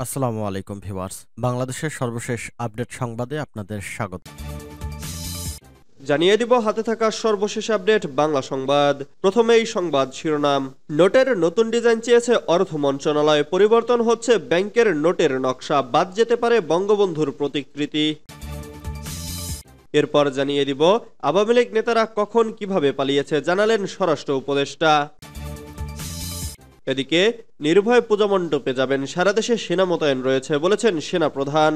আসসালামু আলাইকুম ভিউয়ার্স। বাংলাদেশের সর্বশেষ আপডেট সংবাদে আপনাদের স্বাগত। জানিয়ে দিব হাতে থাকা সর্বশেষ আপডেট বাংলা সংবাদ। প্রথমেই সংবাদ শিরোনাম। নোটের নতুন ডিজাইন চেয়েছে অর্থ মন্ত্রণালয়, পরিবর্তন হচ্ছে ব্যাংকের নোটের নকশা, বাদ যেতে পারে বঙ্গবন্ধুর প্রতিকৃতি। এরপর জানিয়ে দিব আওয়ামী লীগ নেতারা কখন কিভাবে পালিয়েছে, জানালেন স্বরাষ্ট্র উপদেষ্টা। এদিকে নির্ভয় পূজা মণ্ডপে যাবেন, সারা দেশে সেনা মোতায়েন রয়েছে বলেছেন সেনা প্রধান।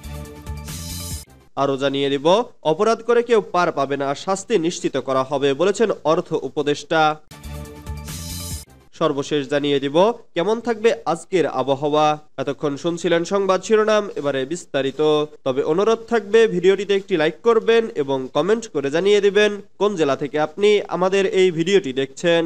আরও জানিয়ে দিব অপরাধ করে কেউ পার পাবে না, শাস্তি নিশ্চিত করা হবে বলেছেন অর্থ উপদেষ্টা। সর্বশেষ জানিয়ে দিব কেমন থাকবে আজকের আবহাওয়া। এতক্ষণ শুনছিলেন সংবাদ শিরোনাম, এবারে বিস্তারিত। তবে অনুরোধ থাকবে ভিডিওটিতে একটি লাইক করবেন এবং কমেন্ট করে জানিয়ে দিবেন কোন জেলা থেকে আপনি আমাদের এই ভিডিওটি দেখছেন।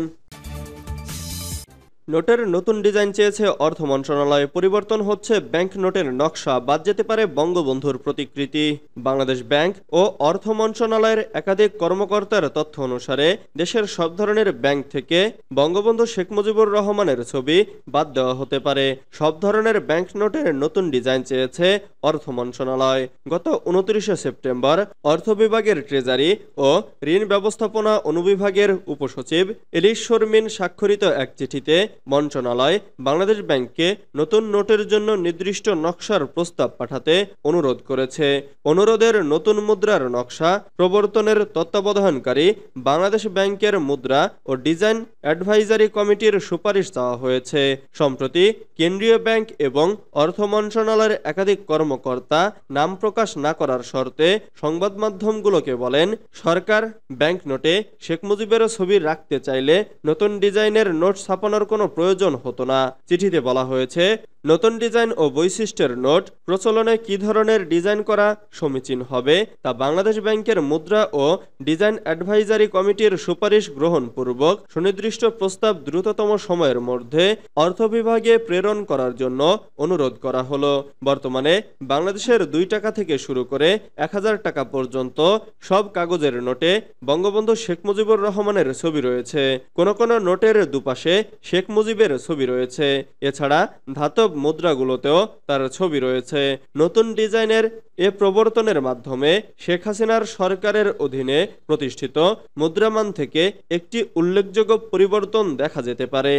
নোটের নতুন ডিজাইন চেয়েছে অর্থ মন্ত্রণালয়, পরিবর্তন হচ্ছে ব্যাংক নোটের নকশা, বাদ যেতে পারে বঙ্গবন্ধুর প্রতিকৃতি। বাংলাদেশ ব্যাংক ও অর্থ মন্ত্রণালয়ের একাধিক কর্মকর্তার তথ্য অনুসারে দেশের সব ধরনের ব্যাংক থেকে বঙ্গবন্ধু শেখ মুজিবুর রহমানের ছবি বাদ দেওয়া হতে পারে। সব ধরনের ব্যাংক নোটের নতুন ডিজাইন চেয়েছে অর্থ মন্ত্রণালয়। গত 29 সেপ্টেম্বর অর্থ বিভাগের ট্রেজারি ও ঋণ ব্যবস্থাপনা অনুবিভাগের উপসচিব এলিশ শর্মিন স্বাক্ষরিত এক চিঠিতে মন্ত্রণালয় বাংলাদেশ ব্যাংককে নতুন নোটের জন্য নির্দিষ্ট নকশার প্রস্তাব পাঠাতে অনুরোধ করেছে। অনুরোধের নতুন মুদ্রার নকশা প্রবর্তনের তত্ত্বাবধানকারী বাংলাদেশ ব্যাংকের মুদ্রা ও ডিজাইন অ্যাডভাইজারি কমিটির সুপারিশ চাওয়া হয়েছে। সম্প্রতি কেন্দ্রীয় ব্যাংক এবং অর্থ মন্ত্রণালয়ের একাধিক কর্মকর্তা নাম প্রকাশ না করার শর্তে সংবাদ মাধ্যমগুলোকে বলেন, সরকার ব্যাংক নোটে শেখ মুজিবের ছবি রাখতে চাইলে নতুন ডিজাইনের নোট ছাপানোর কোনো প্রয়োজন হতো না। চিঠিতে বলা হয়েছে, নতুন ডিজাইন ও বৈশিষ্ট্যের নোট প্রচলনে কি ধরনের ডিজাইন করা সমীচীন হবে তা বাংলাদেশ ব্যাংকের মুদ্রা ও ডিজাইন অ্যাডভাইজারি কমিটির সুপারিশ গ্রহণপূর্বক সুনির্দিষ্ট প্রস্তাব দ্রুততম সময়ের মধ্যে অর্থ বিভাগে প্রেরণ করার জন্য অনুরোধ করা হলো। বর্তমানে বাংলাদেশের 2 টাকা থেকে শুরু করে 1000 টাকা পর্যন্ত সব কাগজের নোটে বঙ্গবন্ধু শেখ মুজিবুর রহমানের ছবি রয়েছে। কোন কোন নোটের দুপাশে শেখ মুজিবের ছবি রয়েছে। এছাড়া ধাতব মুদ্রাগুলোতেও তার ছবি রয়েছে। নতুন ডিজাইনের এ প্রবর্তনের মাধ্যমে শেখ হাসিনার সরকারের অধীনে প্রতিষ্ঠিত মুদ্রামান থেকে একটি উল্লেখযোগ্য পরিবর্তন দেখা যেতে পারে।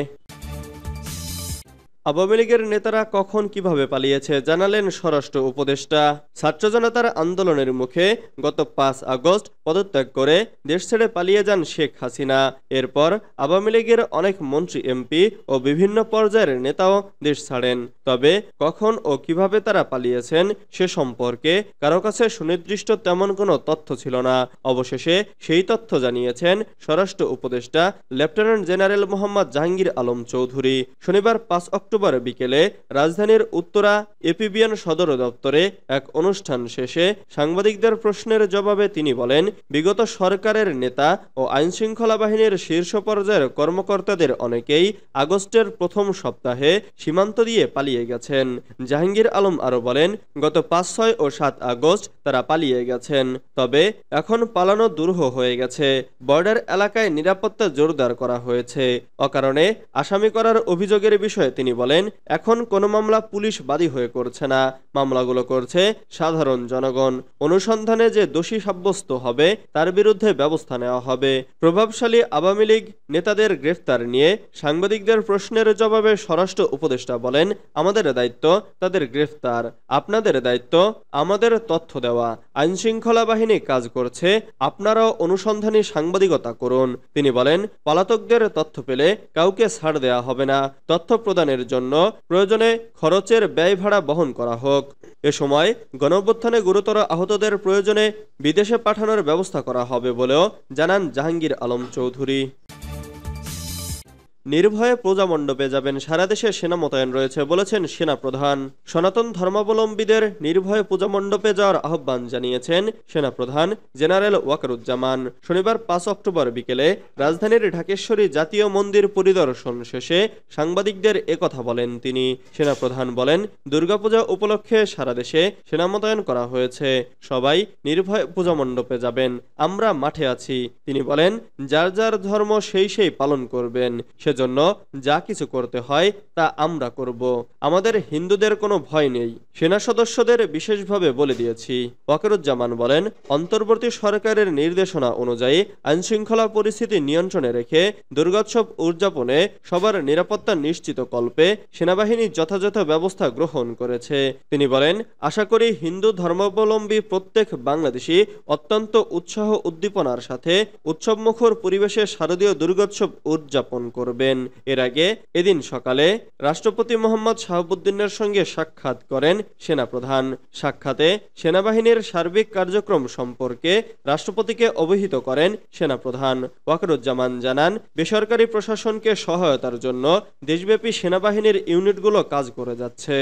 আওয়ামী লীগের নেতারা কখন কিভাবে পালিয়েছে, জানালেন স্বরাষ্ট্র উপদেষ্টা। ছাত্র জনতার আন্দোলনের মুখে গত 5 আগস্ট পদত্যাগ করে দেশ ছেড়ে পালিয়ে যান শেখ হাসিনা। এরপর আওয়ামী লীগের অনেক মন্ত্রী, এমপি ও বিভিন্ন পর্যায়ের নেতাও দেশ ছাড়েন। তবে কখন ও কিভাবে তারা পালিয়েছেন সে সম্পর্কে কারো কাছে সুনির্দিষ্ট তেমন কোনো তথ্য ছিল না। অবশেষে সেই তথ্য জানিয়েছেন স্বরাষ্ট্র উপদেষ্টা লেফটেন্যান্ট জেনারেল মোহাম্মদ জাহাঙ্গীর আলম চৌধুরী। শনিবার 5 অক্টোবর বিকেলে রাজধানীর উত্তরা এপিবিএন সদর দপ্তরে এক অনুষ্ঠান শেষে সাংবাদিকদের প্রশ্নের জবাবে তিনি বলেন, বিগত সরকারের নেতা ও আইনশৃঙ্খলা বাহিনীর শীর্ষ পর্যায়ের কর্মকর্তাদের অনেকেই আগস্টের প্রথম সপ্তাহে সীমান্ত দিয়ে পালিয়ে গেছেন। জাহাঙ্গীর আলম আরও বলেন, গত 5, 6 ও 7 আগস্ট তারা পালিয়ে গেছেন। তবে এখন পালানো দুরূহ হয়ে গেছে। বর্ডার এলাকায় নিরাপত্তা জোরদার করা হয়েছে। অকারণে আসামি করার অভিযোগের বিষয়ে তিনি বলেন, এখন কোনো মামলা পুলিশ বাদী হয়ে করছে না, মামলাগুলো করছে সাধারণ জনগণ। অনুসন্ধানে যে দোষী সাব্যস্ত হবে তার বিরুদ্ধে ব্যবস্থা নেওয়া হবে। প্রভাবশালী আওয়ামী লীগ নেতাদের গ্রেফতার নিয়ে সাংবাদিকদের প্রশ্নের জবাবে স্বরাষ্ট্র উপদেষ্টা বলেন, আমাদের দায়িত্ব তাদের গ্রেফতার, আপনাদের দায়িত্ব আমাদের তথ্য দেওয়া। আইনশৃঙ্খলা বাহিনী কাজ করছে, আপনারাও অনুসন্ধানী সাংবাদিকতা করুন। তিনি বলেন, পলাতকদের তথ্য পেলে কাউকে ছাড় দেওয়া হবে না। তথ্য প্রদানের জন্য প্রয়োজনে খরচের ব্যয় ভাড়া বহন করা হোক। এ সময় গণঅভ্যুত্থানে গুরুতর আহতদের প্রয়োজনে বিদেশে পাঠানোর ব্যবস্থা করা হবে বলেও জানান জাহাঙ্গীর আলম চৌধুরী। নির্ভয়ে পূজা মণ্ডপে যাবেন, সারা দেশে সেনা মোতায়েন রয়েছে বলেছেন সেনা প্রধান। সনাতন ধর্মাবলম্বীদের নির্ভয়ে পূজা মণ্ডপে যাওয়ার আহ্বান জানিয়েছেন সেনা প্রধান জেনারেল ওয়াকারুজ্জামান। শনিবার 5 অক্টোবর বিকেলে রাজধানীর ঢাকেশ্বরী জাতীয় মন্দির পরিদর্শন শেষে সাংবাদিকদের একথা বলেন তিনি। সেনা প্রধান বলেন, দুর্গাপূজা উপলক্ষে সারা দেশে সেনা মোতায়েন করা হয়েছে, সবাই নির্ভয়ে পূজা মণ্ডপে যাবেন, আমরা মাঠে আছি। তিনি বলেন, যার যার ধর্ম সেই পালন করবেন। সেজন্য যা কিছু করতে হয় তা আমরা করব। আমাদের হিন্দুদের কোনো ভয় নেই, সেনা সদস্যদের বিশেষভাবে বলে দিয়েছি। ওয়াকারুজ্জামান বলেন, অন্তর্বর্তী সরকারের নির্দেশনা অনুযায়ী আইনশৃঙ্খলা পরিস্থিতি নিয়ন্ত্রণে রেখে দুর্গোৎসব উদযাপনে সবার নিরাপত্তা নিশ্চিত কল্পে সেনাবাহিনী যথাযথ ব্যবস্থা গ্রহণ করেছে। তিনি বলেন, আশা করি হিন্দু ধর্মাবলম্বী প্রত্যেক বাংলাদেশী অত্যন্ত উৎসাহ উদ্দীপনার সাথে উৎসবমুখর পরিবেশে শারদীয় দুর্গোৎসব উদযাপন করবেন। এর আগে এদিন সকালে রাষ্ট্রপতি মোহাম্মদ শাহাবুদ্দিনের সঙ্গে সাক্ষাৎ করেন সেনাপ্রধান। সাক্ষাতে সেনাবাহিনীর সার্বিক কার্যক্রম সম্পর্কে রাষ্ট্রপতিকে অবহিত করেন সেনাপ্রধান। ওয়াকারুজ্জামান জানান, বেসরকারি প্রশাসনকে সহায়তার জন্য দেশব্যাপী সেনাবাহিনীর ইউনিটগুলো কাজ করে যাচ্ছে।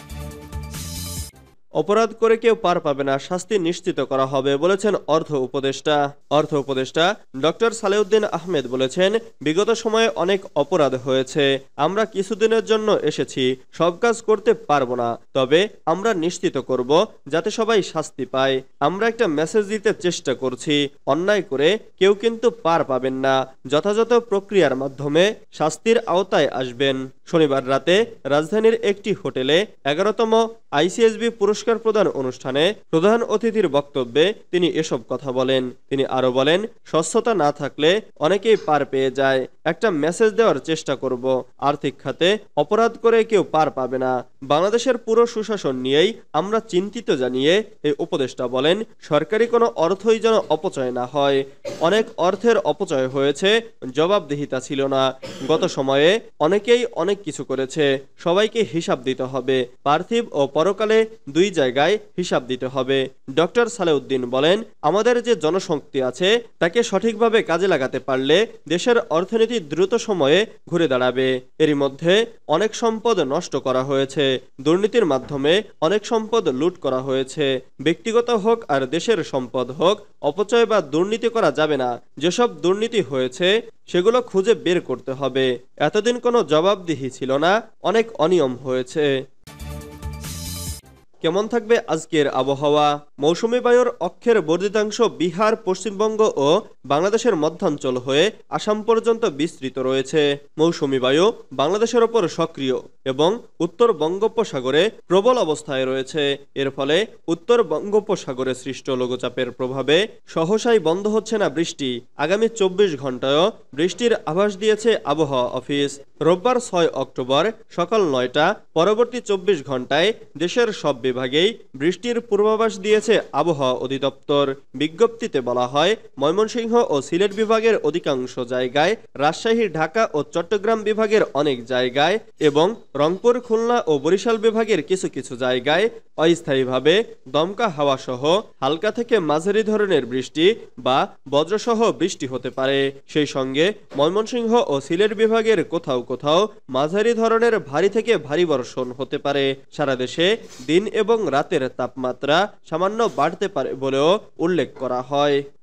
অপরাধ করে কেউ পার পাবে না, শাস্তি নিশ্চিত করা হবে বলেছেন অর্থ উপদেষ্টা ডক্টর সালেউদ্দিন আহমেদ বলেছেন, বিগত সময়ে অনেক অপরাধ হয়েছে। আমরা কিছুদিনের জন্য এসেছি, সব কাজ করতে পারবো না, তবে আমরা নিশ্চিত করব যাতে সবাই শাস্তি পায়। আমরা একটা মেসেজ দিতে চেষ্টা করছি, অন্যায় করে কেউ কিন্তু পার পাবেন না, যথাযথ প্রক্রিয়ার মাধ্যমে শাস্তির আওতায় আসবেন। শনিবার রাতে রাজধানীর একটি হোটেলে 11তম আইসিএসবি পুরস্কার প্রদান অনুষ্ঠানে প্রধান অতিথির বক্তব্যে তিনি এসব কথা বলেন। তিনি আরো বলেন, স্বচ্ছতা না থাকলে অনেকেই পার পেয়ে যায়। একটা মেসেজ দেওয়ার চেষ্টা করব, আর্থিক খাতে অপরাধ করে কেউ পার পাবে না। বাংলাদেশের পুরো সুশাসন নিয়েই আমরা চিন্তিত জানিয়ে এই উপদেষ্টা বলেন, সরকারি কোনো অর্থই যেন অপচয় না হয়। অনেক অর্থের অপচয় হয়েছে, জবাবদিহিতা ছিল না। গত সময়ে অনেকেই অনেক কিছু করেছে, সবাইকে হিসাব দিতে হবে। পার্থিব ও পরকালে দুই জায়গায় হিসাব দিতে হবে। ডক্টর সালেউদ্দিন বলেন, আমাদের যে জনশক্তি আছে তাকে সঠিকভাবে কাজে লাগাতে পারলে দেশের অর্থনীতি দ্রুত সময়ে ঘুরে দাঁড়াবে। এরই মধ্যে অনেক সম্পদ নষ্ট করা হয়েছে, দুর্নীতির মাধ্যমে অনেক সম্পদ লুট করা হয়েছে। ব্যক্তিগত হোক আর দেশের সম্পদ হোক, অপচয় বা দুর্নীতি করা যাবে না। যেসব দুর্নীতি হয়েছে সেগুলো খুঁজে বের করতে হবে। এতদিন কোনো জবাবদিহি ছিল না, অনেক অনিয়ম হয়েছে। কেমন থাকবে আজকের আবহাওয়া? মৌসুমী বায়ুর অক্ষের বর্ধিতাংশ বিহার, পশ্চিমবঙ্গ ও বাংলাদেশের মধ্যাঞ্চল হয়ে আসাম পর্যন্ত বিস্তৃত রয়েছে। মৌসুমী বায়ু বাংলাদেশের ওপর সক্রিয় এবং উত্তর বঙ্গোপসাগরে প্রবল অবস্থায় রয়েছে। এর ফলে উত্তর বঙ্গোপসাগরে সৃষ্ট লঘুচাপের প্রভাবে সহসাই বন্ধ হচ্ছে না বৃষ্টি। আগামী 24 ঘন্টায়ও বৃষ্টির আভাস দিয়েছে আবহাওয়া অফিস। রোববার 6 অক্টোবর সকাল 9টা, পরবর্তী 24 ঘন্টায় দেশের সব বিভাগেই বৃষ্টির পূর্বাভাস দিয়েছে আবহাওয়া অধিদপ্তর। বিজ্ঞপ্তিতে বলা হয়, ময়মনসিংহ ও সিলেট বিভাগের অধিকাংশ জায়গায়, রাজশাহী, ঢাকা ও চট্টগ্রাম বিভাগের অনেক জায়গায় এবং রংপুর, খুলনা ও বরিশাল বিভাগের কিছু কিছু জায়গায় অস্থায়ীভাবে দমকা হাওয়া সহ হালকা থেকে মাঝারি ধরনের বৃষ্টি বা বজ্রসহ বৃষ্টি হতে পারে। সেই সঙ্গে ময়মনসিংহ ও সিলেট বিভাগের কোথাও কোথাও মাঝারি ধরনের ভারী থেকে ভারী বর্ষণ হতে পারে। সারা দেশে দিন এবং রাতের তাপমাত্রা সামান্য বাড়তে পারে বলেও উল্লেখ করা হয়।